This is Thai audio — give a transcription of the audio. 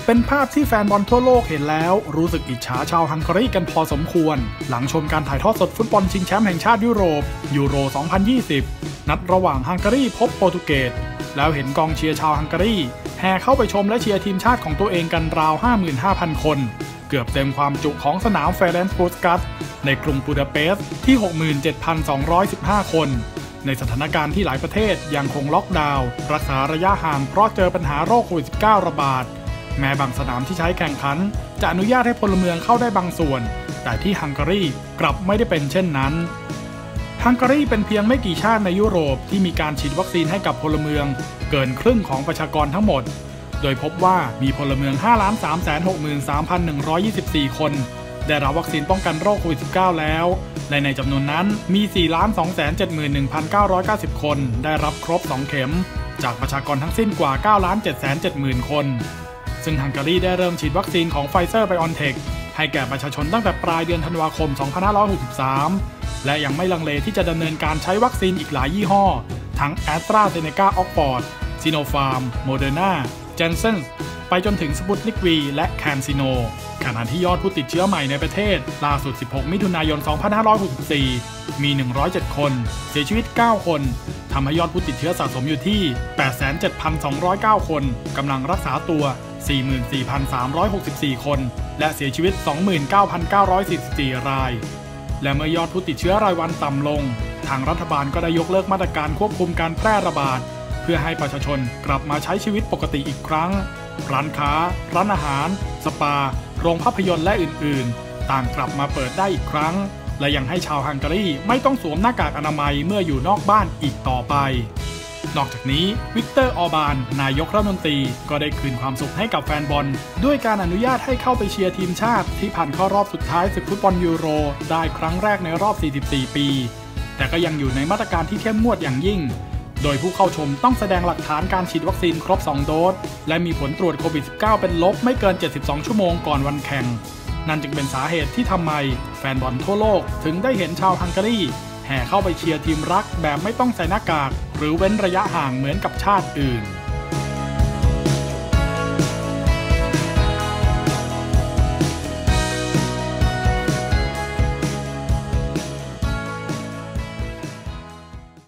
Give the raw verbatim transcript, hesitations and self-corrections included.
เป็นภาพที่แฟนบอลทั่วโลกเห็นแล้วรู้สึกอิจฉาชาวฮังการีกันพอสมควรหลังชมการถ่ายทอดสดฟุตบอลชิงแชมป์แห่งชาติยุโรปยูโร สองพันยี่สิบ นัดระหว่างฮังการีพบโปรตุเกสแล้วเห็นกองเชียร์ชาวฮังการีแห่เข้าไปชมและเชียร์ทีมชาติของตัวเองกันราว ห้าหมื่นห้าพัน คนเกือบเต็มความจุของสนามเฟเรนซ์ปูสกัสในกรุงบูดาเปสต์ที่ หกหมื่นเจ็ดพันสองร้อยสิบห้า คนในสถานการณ์ที่หลายประเทศยังคงล็อกดาวน์รักษาระยะห่างเพราะเจอปัญหาโรคโควิด สิบเก้า ระบาดแม้บางสนามที่ใช้แข่งขันจะอนุญาตให้พลเมืองเข้าได้บางส่วนแต่ที่ฮังการีกลับไม่ได้เป็นเช่นนั้นฮังการีเป็นเพียงไม่กี่ชาติในยุโรปที่มีการฉีดวัคซีนให้กับพลเมืองเกินครึ่งของประชากรทั้งหมดโดยพบว่ามีพลเมือง ห้าล้านสามแสนหกหมื่นสามพันหนึ่งร้อยยี่สิบสี่ คนได้รับวัคซีนป้องกันโรคโควิด สิบเก้า แล้วและในจำนวนนั้นมี สี่ล้านสองแสนเจ็ดหมื่นหนึ่งพันเก้าร้อยเก้าสิบ คนได้รับครบสองเข็มจากประชากรทั้งสิ้นกว่า เก้าล้านเจ็ดแสนเจ็ดหมื่น คนซึ่งฮังการีได้เริ่มฉีดวัคซีนของไฟเซอร์ไบออนเทคให้แก่ประชาชนตั้งแต่ปลายเดือนธันวาคม สองพันห้าร้อยหกสิบสาม และยังไม่ลังเลที่จะดำเนินการใช้วัคซีนอีกหลายยี่ห้อทั้งแอสตราเซเนกาออกฟอร์ดซิโนฟาร์มโมเดอร์นาเจนเซนไปจนถึงสปุตนิกวีและแคนซิโนขณะที่ยอดผู้ติดเชื้อใหม่ในประเทศล่าสุดสิบหกมิถุนายนสองพันห้าร้อยหกสิบสี่มีหนึ่งร้อยเจ็ดคนเสียชีวิตเก้าคนทำให้ยอดผู้ติดเชื้อสะสมอยู่ที่ แปดแสนเจ็ดพันสองร้อยเก้า คนกำลังรักษาตัว สี่หมื่นสี่พันสามร้อยหกสิบสี่ คนและเสียชีวิต สองหมื่นเก้าพันเก้าร้อยสี่สิบสี่ รายและเมื่อยอดผู้ติดเชื้อรายวันต่ำลงทางรัฐบาลก็ได้ยกเลิกมาตรการควบคุมการแพร่ระบาดเพื่อให้ประชาชนกลับมาใช้ชีวิตปกติอีกครั้งร้านค้าร้านอาหารสปาโรงภาพยนตร์และอื่นๆต่างกลับมาเปิดได้อีกครั้งและยังให้ชาวฮังการีไม่ต้องสวมหน้ากากอนามัยเมื่ออยู่นอกบ้านอีกต่อไปนอกจากนี้วิกเตอร์ออร์บานนายกรัฐมนตรีก็ได้คืนความสุขให้กับแฟนบอลด้วยการอนุญาตให้เข้าไปเชียร์ทีมชาติที่ผ่านเข้ารอบสุดท้ายศึกฟุตบอลยูโรได้ครั้งแรกในรอบสี่สิบสี่ปีแต่ก็ยังอยู่ในมาตรการที่เข้มงวดอย่างยิ่งโดยผู้เข้าชมต้องแสดงหลักฐานการฉีดวัคซีนครบสองโดสและมีผลตรวจโควิด สิบเก้า เป็นลบไม่เกินเจ็ดสิบสองชั่วโมงก่อนวันแข่งนั่นจึงเป็นสาเหตุที่ทำไมแฟนบอลทั่วโลกถึงได้เห็นชาวฮังการีแห่เข้าไปเชียร์ทีมรักแบบไม่ต้องใส่หน้ากากหรือเว้นระยะห่างเหมือนกับชาติอื่น